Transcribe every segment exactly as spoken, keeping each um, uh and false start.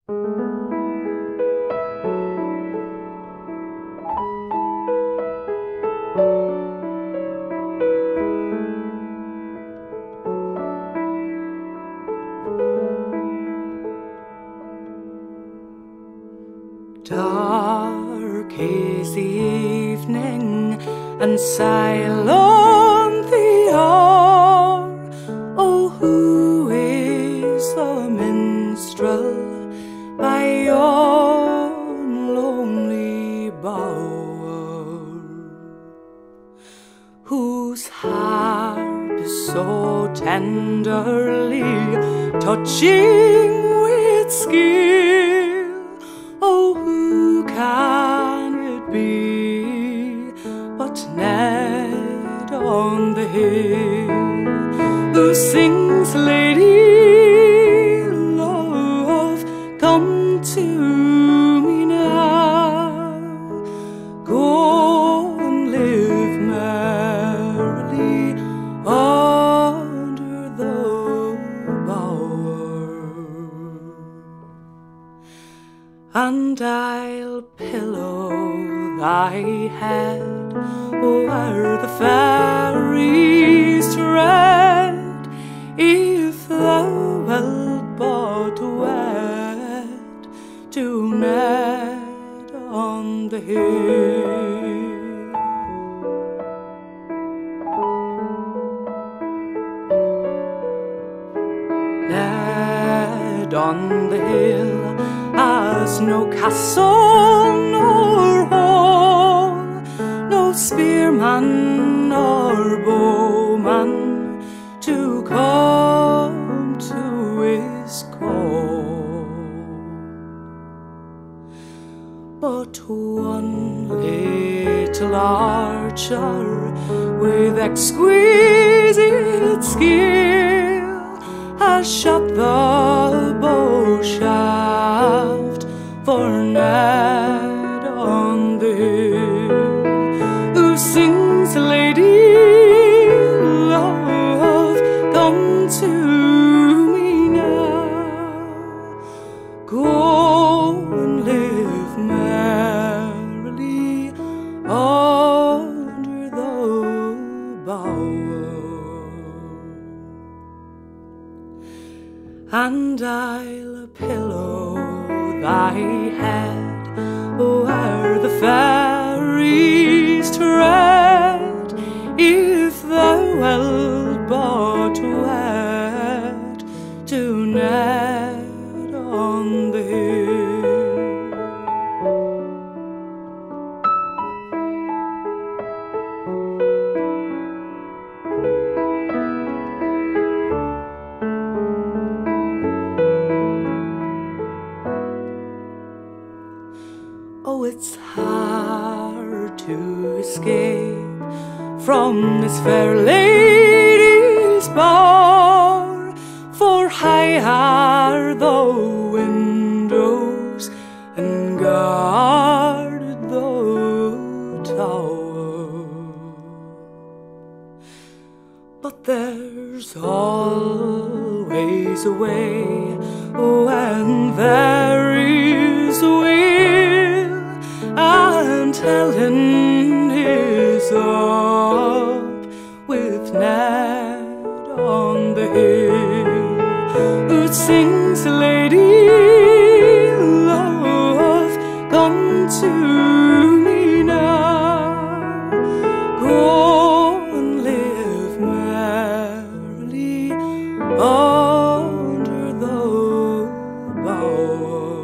Dark is the evening and silent the hour. Oh, who is the minstrel by yon lonely bower, whose harp is so tenderly touching with skill? Oh, who can it be but Ned on the hill, who sings, "Lady love, come to me now, go and live merrily under the bower, and I'll pillow thy head where the fairies tread, if thou wilt but wed to Ned on the hill." Ned on the hill has no castle nor hall, no spearman nor bowman to come to his call, but one little archer with exquisite skill has shot the bow shaft for Ned on the hill, who sings, "Lady love, come to me now, go and live merrily under the bower, and I'll pillow thy head where the fairies tread, if thou wilt but wed to Ned on the hill. Oh, it's hard to escape from this fair lady's bower, for high are the windows and guarded the tower, but there's always a way when there is a will, and Helen is up with Ned on the hill, who sings, "Lady love, come to me now, go and live merrily under the bower,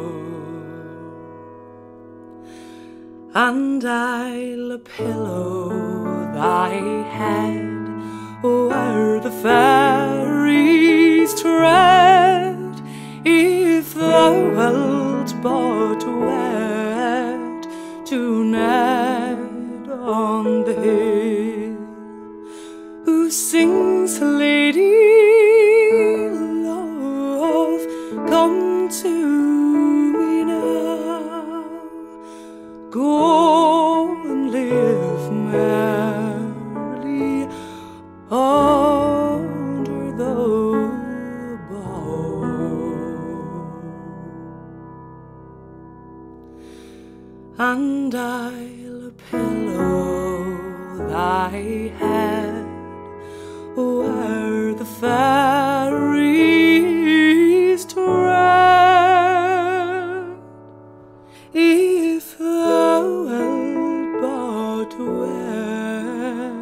and I'll pillow thy head where the fairies tread, if thou wilt but wed to Ned on the hill, who sings, "Lady love, come to me now, go and live merrily under the bower." and I'll pillow thy head where the fairies tread. If thou wilt but wed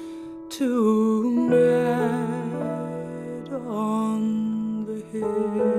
to Ned on the hill.